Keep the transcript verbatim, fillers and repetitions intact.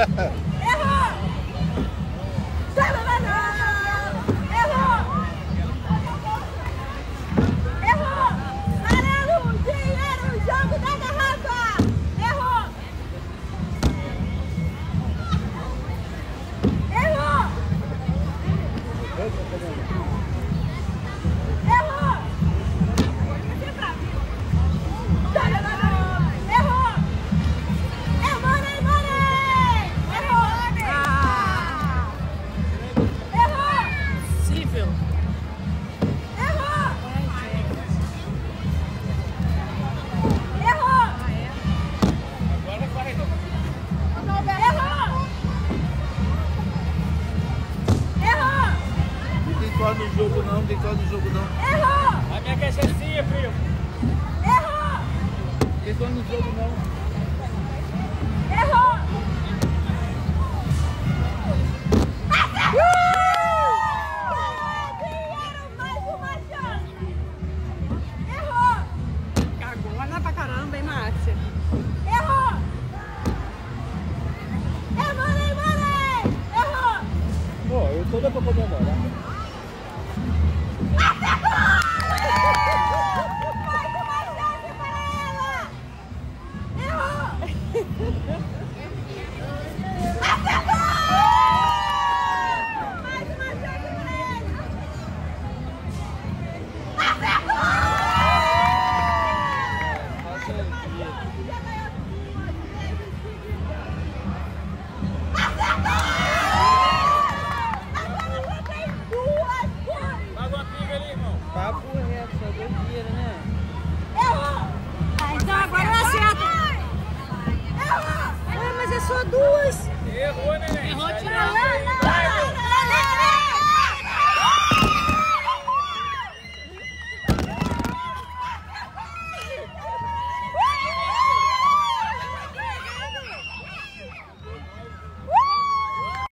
Errou! Errou! Errou! Amarelo, dinheiro, jogo da garrafa! Errou! Errou! Errou! Errou! É money, money! Errou! Errou! Possível. Errou! Errou! Agora vai. Errou! Errou! Não tem cor no jogo não, não tem cor no jogo não. Errou! A minha caixa é assim, primo. Errou! Não tem cor no jogo não. Errou! Dinheiro, mais uma chance! Errou! Cagona pra caramba, hein, Márcia? Errou! É money, money! Errou! Pô, eu tô dando pra comemorar. Mais uma chance para ela! Errou! Acertou! Mais uma chance para ele! Acertou! Mais uma chance, já ganhou duas vezes seguidas! Acertou! Agora já tem duas chances! Paga uma pinga ali, irmão. Papo reto, só deu dinheiro, né? Errou! Então agora eu acerto. Errou! Ah, mas é só duas. Errou, neném. Errou, Sai tirou. daí. Não, não,